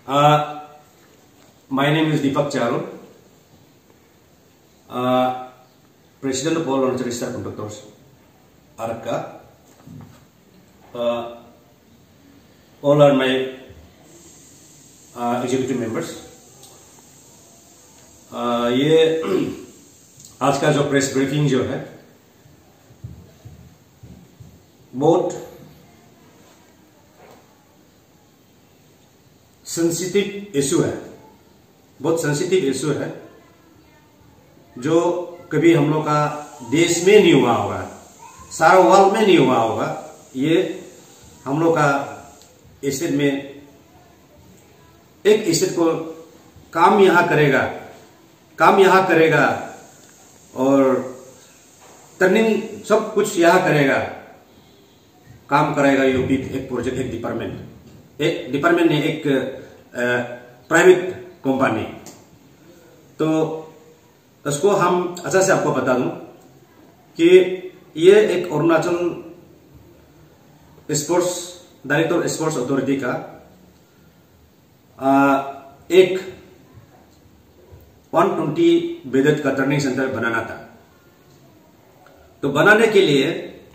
My name is Deepak Charu, President of All Volunteer Staff Conductors, Arka. All are my executive members. ये आज का जो press briefing जो है बहुत सेंसिटिव इशू है, बहुत सेंसिटिव इशू है जो कभी हम लोग का देश में नहीं हुआ होगा, सारा वर्ल्ड में नहीं हुआ होगा। ये हम लोग का स्टेट में एक स्टेट को काम यहां करेगा और टर्निंग सब कुछ यहां करेगा, काम कराएगा यूपी। एक प्रोजेक्ट, एक डिपार्टमेंट ने एक प्राइवेट कंपनी। तो उसको हम अच्छा से आपको बता दूं कि ये एक Arunachal sports director sports authority का एक 120 बेडेड का ट्रेनिंग सेंटर बनाना था। तो बनाने के लिए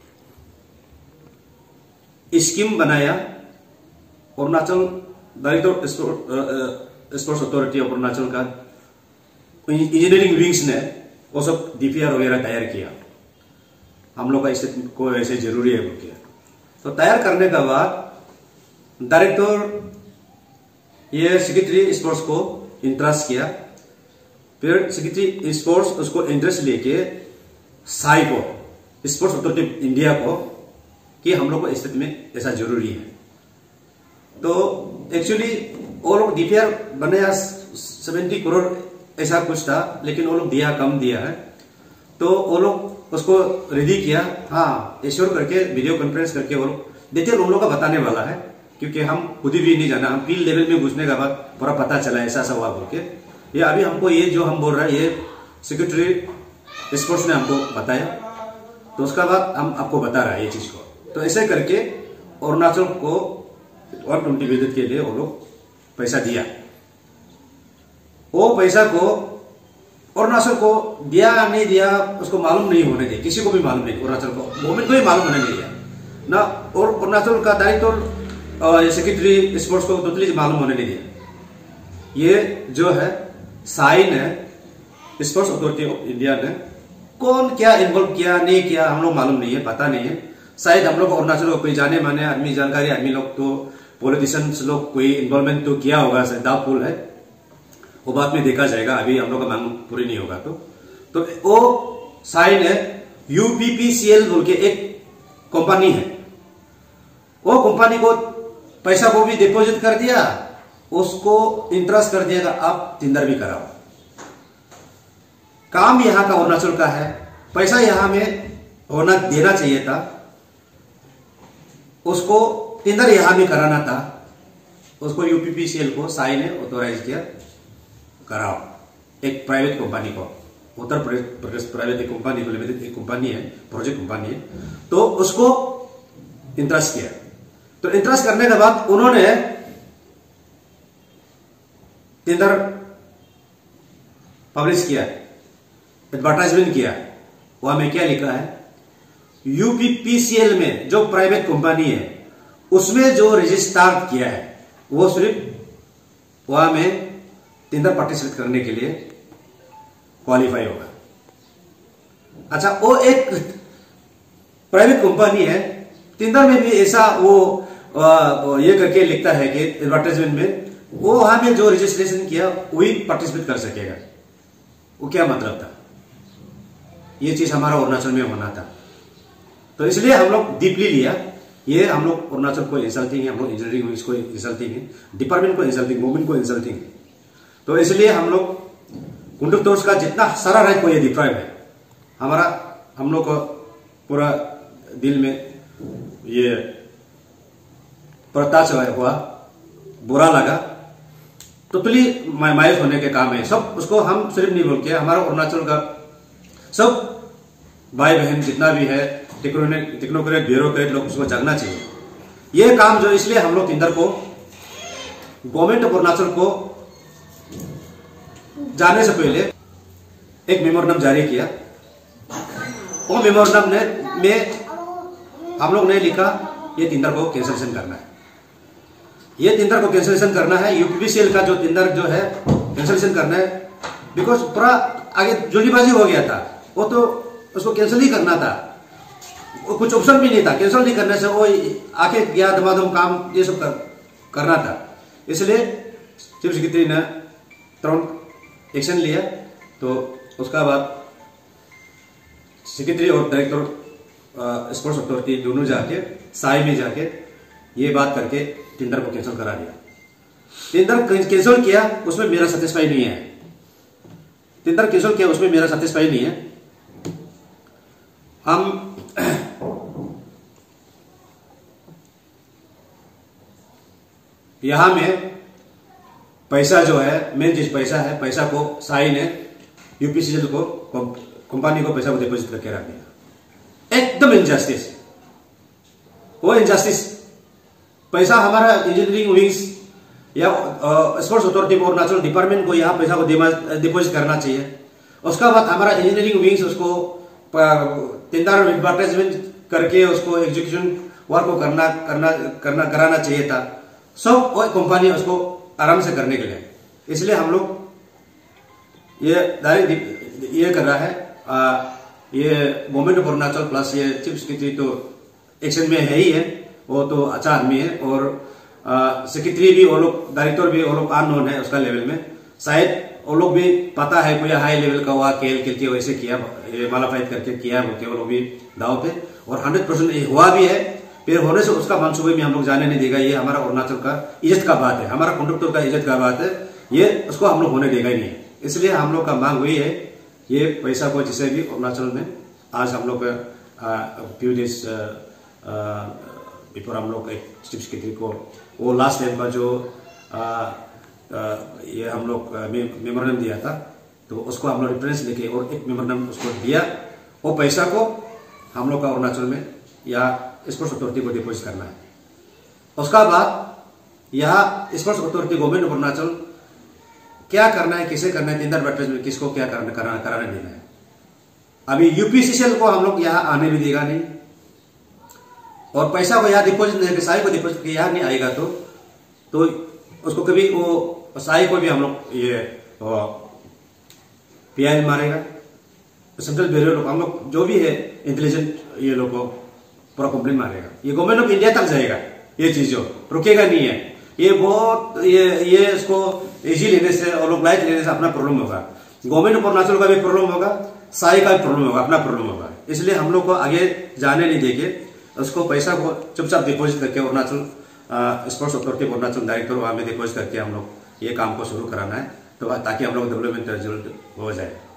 स्कीम बनाया Arunachal director sports authority of Arunachal का इंजीनियरिंग विंग्स ने वो सब डीपीआर वगैरह तैयार किया। हम लोग का स्टेट को ऐसे जरूरी है बोल। तो तैयार करने के बाद डायरेक्टर ये सेक्रेटरी स्पोर्ट्स को इंटरेस्ट किया, फिर सेक्रेटरी स्पोर्ट्स उसको इंटरेस्ट लेके साई को, स्पोर्ट्स अथॉरिटी इंडिया को, कि हम लोग को स्टेट में ऐसा जरूरी है। तो एक्चुअली वो लोग डीपीआर बनाया 70 करोड़ ऐसा कुछ था, लेकिन वो लोग कम दिया है। तो वो लोग उसको रेडी किया, हाँ एश्योर करके वीडियो कॉन्फ्रेंस करके वो लोग डिटेल उन लोग का बताने वाला है, क्योंकि हम खुद भी नहीं जाना, हम फील्ड लेवल में घुसने के बाद पूरा पता चला ऐसा हुआ बोल के। ये अभी हमको ये जो हम बोल रहे हैं ये सेक्रेटरी स्पोर्ट्स ने हमको बताया, तो उसका बाद हम आपको बता रहे हैं ये चीज को। तो ऐसे करके अरुणाचल को 120 बेडेड के लिए वो लोग पैसा दिया। वो पैसा को अरुणाचल को दिया नहीं दिया उसको मालूम नहीं होने दिया, किसी को भी मालूम नहीं, अरुणाचल को गवर्नमेंट को भी मालूम होने नहीं दिया ना, और अरुणाचल का डायरेक्टर सेक्रेटरी स्पोर्ट्स को टोटली मालूम होने नहीं दिया। ये जो है साई ने, स्पोर्ट्स अथॉरिटी ऑफ इंडिया ने, कौन क्या इन्वॉल्व किया नहीं किया हम लोग मालूम नहीं है, पता नहीं है। शायद हम लोग अरुणाचल को कोई जाने माने आदमी, जानकारी आदमी लोग, तो पॉलिटिशियंस लोग कोई इन्वॉल्वमेंट तो किया होगा, डाउटफुल है, वो बात में देखा जाएगा। अभी हम लोग का मांग पूरी नहीं होगा। तो वो साई ने यूपीपीसीएल बोल के एक कंपनी है, वो कंपनी को पैसा को भी डिपॉजिट कर दिया, उसको इंटरेस्ट कर दिया, आप टेंडर भी कराओ। काम यहां का अरुणाचल का है, पैसा यहां में होना देना चाहिए था, उसको टेंडर यहां भी कराना था, उसको यूपीपीसीएल को साई ने ऑथोराइज किया, कराओ एक प्राइवेट कंपनी को, उत्तर प्रदेश प्राइवेट कंपनी को, लिमिटेड एक कंपनी है, प्रोजेक्ट कंपनी है। तो उसको इंटरेस्ट किया। तो इंटरेस्ट करने के बाद उन्होंने टेंडर पब्लिश किया, एडवर्टाइजमेंट किया। वहां में क्या लिखा है, यूपीपीसीएल में जो प्राइवेट कंपनी है उसमें जो रजिस्टर किया है वो सिर्फ वहां में टेंडर पार्टिसिपेट करने के लिए क्वालिफाई होगा। अच्छा, वो एक प्राइवेट कंपनी है, टेंडर में भी ऐसा वो ये करके लिखता है कि एडवर्टाइजमेंट में वो वहां में जो रजिस्ट्रेशन किया वही पार्टिसिपेट कर सकेगा। वो क्या मतलब था? ये चीज हमारा अरुणाचल में होना था। तो इसलिए हम लोग डीपली लिया, ये हम लोग अरुणाचल को इंसल्टिंग है, हम लोग इंजीनियरिंग विंग्स को इंसल्टिंग है, डिपार्टमेंट को इंसल्टिंग, मूवमेंट को इंसल्टिंग है। तो इसलिए हम लोग कंडक्टर्स का जितना सारा राइट को ये डिप्राइव है, हम लोग को पूरा दिल में ये प्रताच हुआ, बुरा लगा, टोटली मायूस होने के काम है। सब उसको हम सिर्फ नहीं बोल के, हमारा अरुणाचल का सब भाई बहन जितना भी है, टेक्नोक्रेट ब्यूरोक्रेट लोग, उसको जागना चाहिए। ये काम जो, इसलिए हम लोग टेंडर को गवर्नमेंट ऑफ अरुणाचल को जाने से पहले एक मेमोरेंडम जारी किया। वो मेमोरेंडम में हम लोग ने लिखा ये टेंडर को कैंसिलेशन करना है, ये टेंडर को कैंसिलेशन करना है, यूपीपीसीएल का जो टेंडर जो है कैंसिलेशन करना है। बिकॉज पूरा आगे जल्दीबाजी हो गया था, वो तो उसको कैंसिल ही करना था, वो कुछ ऑप्शन भी नहीं था। कैंसिल नहीं करने से वो आके गया धमाधम काम ये सब करना था। इसलिए चीफ सेक्रेटरी ने तुरंत एक्शन लिया। तो उसका बाद सेक्रेटरी और डायरेक्टर स्पोर्ट्स अथॉरिटी दोनों जाके साई में जाके ये बात करके टेंडर को कैंसिल करा दिया। टेंडर कैंसिल किया, उसमें मेरा सेटिस्फाई नहीं है। टेंडर कैंसिल किया, उसमें मेरा सेटिस्फाई नहीं है। हम यहां में पैसा जो है, मेन चीज पैसा है। पैसा को साई ने यूपीसीएल को कंपनी को पैसा को डिपॉजिट करके रख दिया। एकदम इनजस्टिस, वो इनजस्टिस। पैसा हमारा इंजीनियरिंग विंग्स या sports authority of Arunachal department को यहाँ पैसा को डिपॉजिट करना चाहिए। उसका बाद हमारा इंजीनियरिंग विंग्स उसको टेंडर एडवर्टाइजमेंट करके उसको एग्जीक्यूशन वर्क को कराना चाहिए था। सब कंपनी उसको आराम से करने के लिए, इसलिए हम लोग ये डायरेक्ट ये कर रहा है। ये गवर्नमेंट ऑफ अरुणाचल प्लस ये चीफ सेक्रेटरी तो एक्शन में है ही है, वो तो अच्छा आदमी है। और सेक्रेटरी भी वो लोग, डायरेक्टर भी वो लोग अननोन है उसका लेवल में। शायद वो लोग भी पता है कोई हाई लेवल का हुआ खेल के वैसे किया, मालाफाइट करके किया बोलते वो लोग भी दाव पे। और 100% हुआ भी है। फिर होने से उसका मंसूबे में हम लोग जाने नहीं देगा। ये हमारा अरुणाचल का इज्जत का बात है, हमारा कंडक्टर का इज्जत का बात है, ये उसको हम लोग होने देगा ही नहीं। इसलिए हम लोग का मांग हुई है ये पैसा को जिसे भी अरुणाचल में आज हम लोग फ्यू डेज बिफोर हम लोग एक चीफ सेक्रेटरी को वो लास्ट टाइम का जो ये हम लोग मेमोरेंडम दिया था, तो उसको हम लोग रेफरेंस लेके और एक मेमोरेंडम उसको दिया। वो पैसा को हम लोग का अरुणाचल में या स्पोर्ट्स अथॉरिटी को डिपॉजिट करना है। उसका बाद यहाँ sports authority government of Arunachal क्या करना है, किसे करना है, टेंडर एडवर्टाइजमेंट किसको क्या कराने देना है। अभी यूपीसीएल को हम लोग यहाँ आने भी देगा नहीं, और पैसा को यहाँ डिपॉजिट नहीं, साई को डिपॉजिट यहाँ नहीं आएगा तो उसको कभी वो साई को भी हम लोग ये पीआई मारेगा। सेंट्रल ब्यूरो लोग हम लोग जो भी है इंटेलिजेंट ये लोग को पूरा कंप्लेन मारेगा। ये गवर्नमेंट ऑफ इंडिया तक जाएगा, ये चीज जो रुकेगा नहीं है। ये बहुत ये इसको इजी लेने से और लोग लाइट लेने से अपना प्रॉब्लम होगा। गवर्नमेंट ऑफ अरुणाचल का भी प्रॉब्लम होगा, साई का भी प्रॉब्लम होगा, अपना प्रॉब्लम होगा। इसलिए हम लोग को आगे जाने नहीं देंगे। उसको पैसा को चुपचाप डिपॉजिट करके Arunachal sports authority of Arunachal director वहां में डिपॉजिट करके हम लोग ये काम को शुरू कराना है, तो ताकि हम लोग डेवलपमेंट रिजल्ट हो जाए।